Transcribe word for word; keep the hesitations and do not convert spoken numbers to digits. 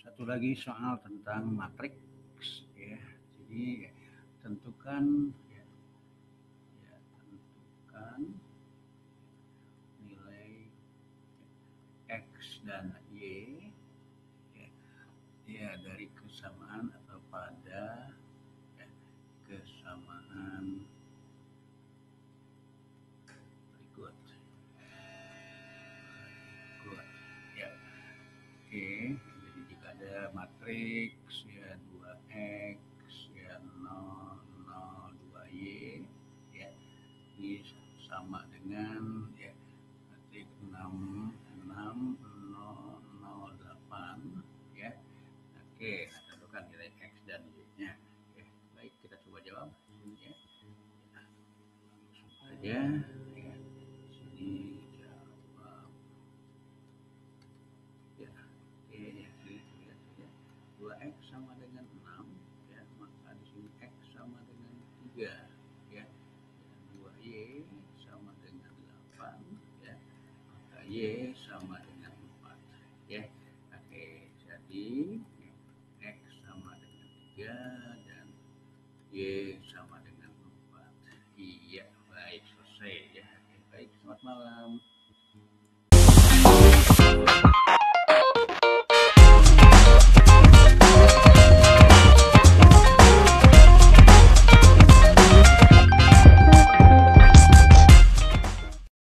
satu lagi soal tentang matriks ya. Jadi tentukan ya, ya tentukan nilai X dan Y ya, ya dari kesamaan atau pada ya, kesamaan berikut. Berikut ya. Oke, jadi jika ada matriks ya dua X ya nol nol dua Y ya ini sama dengan ya matriks enam enam nol nol delapan ya. Oke, nah, tentukan nilai X dan Y-nya. Oke, baik kita coba jawab ya. Langsung saja ya. Sini jawab ya. Oke, ya, sini lihat ya. dua X sama dengan enam ya, maka di sini X sama dengan tiga ya. Dan dua Y sama dengan delapan ya. Maka Y sama dengan empat ya. Oke, jadi X sama dengan tiga dan Y